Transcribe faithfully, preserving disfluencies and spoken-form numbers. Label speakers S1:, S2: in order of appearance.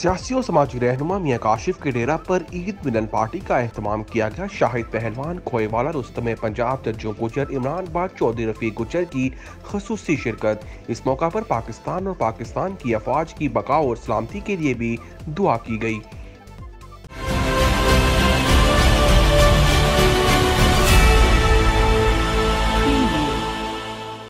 S1: सियासी और समाजी रहनुमा मियां काशिफ के डेरा पर ईद मिलन पार्टी का एहतमाम किया गया। शाहिद पहलवान, खोएवाला रुस्तम पंजाब, जज्जो गुजर, इमरान बाद, चौधरी रफीक गुजर की खसूसी शिरकत। इस मौका पर पाकिस्तान और पाकिस्तान की अफवाज की बका और सलामती के लिए भी दुआ की गई।